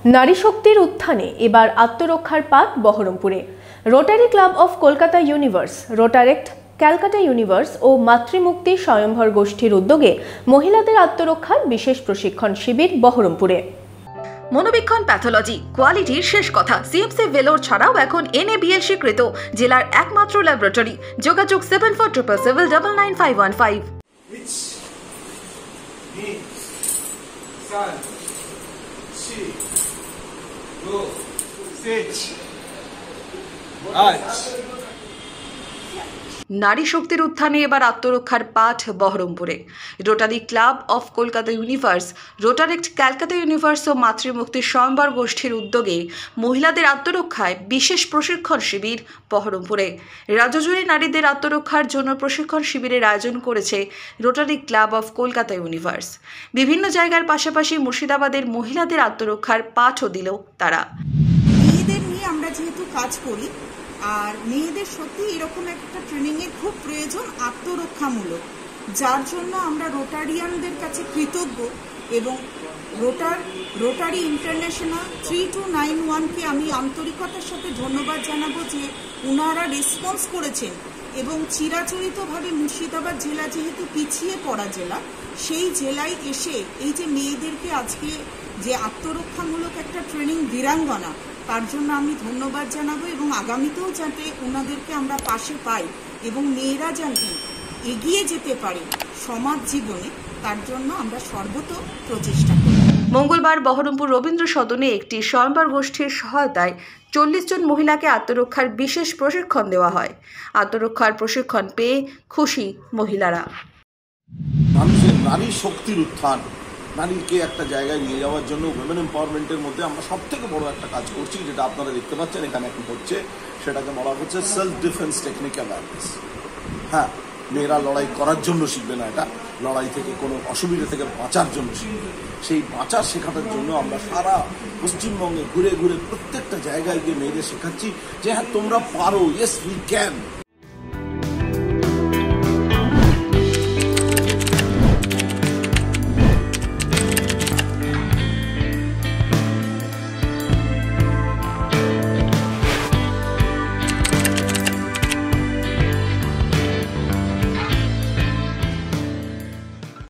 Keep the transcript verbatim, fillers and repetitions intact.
নারী শক্তির উত্থানে এবার আত্মরক্ষার পাঠ বহরমপুরে। Rotary Club of Kolkata Universe, Rotaract Calcutta Universe ও মাতৃমুক্তি স্বয়ম্ভর গোষ্ঠীর উদ্যোগে মহিলাদের আত্মরক্ষার বিশেষ প্রশিক্ষণ শিবির বহরমপুরে। মনোবীক্ষণ প্যাথোলজি কোয়ালিটির শেষ কথা। সিএমসি ভেলোর ছাড়াও এখন এনএবিএল স্বীকৃত জেলার একমাত্র ল্যাবরেটরি। যোগাযোগ seven four triple seven double nine five one five. নারী শক্তির উত্থানে এবার আত্মরক্ষার পাঠ বহরমপুরে। Rotary Club of Kolkata Universe, Rotaract Calcutta Universe ও মাতৃমুক্তি স্বয়ম্ভর গোষ্ঠীর উদ্যোগে মহিলাদের আত্মরক্ষায় বিশেষ প্রশিক্ষণ শিবির বহরমপুরে। রাজ্যজুড়ে নারীদের আত্মরক্ষার জন্য প্রশিক্ষণ শিবিরের আয়োজন করেছে Rotary Club of Kolkata Universe. বিভিন্ন জায়গার পাশাপাশি মুর্শিদাবাদের মহিলাদের আত্মরক্ষার পাঠও দিল তারা। মেয়েদের নিয়ে আমরা যেহেতু কাজ করি, আর মেয়েদের সত্যি এরকম একটা ট্রেনিংয়ের খুব প্রয়োজন আত্মরক্ষামূলক, যার জন্য আমরা রোটারিয়ানদের কাছে কৃতজ্ঞ। এবং রোটার Rotary International three two nine ওয়ানকে আমি আন্তরিকতার সাথে ধন্যবাদ জানাবো যে ওনারা রেসপন্স করেছেন এবং চিরাচরিতভাবে মুর্শিদাবাদ জেলা যেহেতু পিছিয়ে পড়া জেলা, সেই জেলায় এসে এই যে মেয়েদেরকে আজকে যে আত্মরক্ষামূলক একটা ট্রেনিং বীরাঙ্গনা, তার জন্য আমি ধন্যবাদ জানাবো এবং আগামীতেও যাতে ওনাদেরকে আমরা পাশে পাই এবং মেয়েরা যাতে এগিয়ে যেতে পারে সমাজ জীবনে, তার জন্য আমরা সর্বত প্রচেষ্টা করি। মঙ্গলবার বহরমপুর রবীন্দ্র সদনে একটি স্বয়ম্ভর গোষ্ঠীর সহায়তায় চল্লিশ জন মহিলাকে আত্মরক্ষার বিশেষ প্রশিক্ষণ দেওয়া হয়। আত্মরক্ষার প্রশিক্ষণ পেয়ে খুশি মহিলারা। মানুষের নারী শক্তির উত্থান, নারীকে একটা জায়গায় নিয়ে যাওয়ার জন্য উইমেন এম্পাওয়ারমেন্টের মধ্যে আমরা সব থেকে বড় একটা কাজ করছি, যেটা আপনারা দেখতে পাচ্ছেন এখানে এখন হচ্ছে, সেটাকে বলা হচ্ছে সেলফ ডিফেন্স টেকনিক অ্যাওয়ারনেস। হ্যাঁ, মেয়েরা লড়াই করার জন্য শিখবে না, এটা লড়াই থেকে কোনো অসুবিধা থেকে বাঁচার জন্য শিখবে। সেই বাঁচার শেখাটার জন্য আমরা সারা পশ্চিমবঙ্গে ঘুরে ঘুরে প্রত্যেকটা জায়গায় গিয়ে মেয়েদের শেখাচ্ছি যে হ্যাঁ তোমরা পারো, ইয়েস উই ক্যান।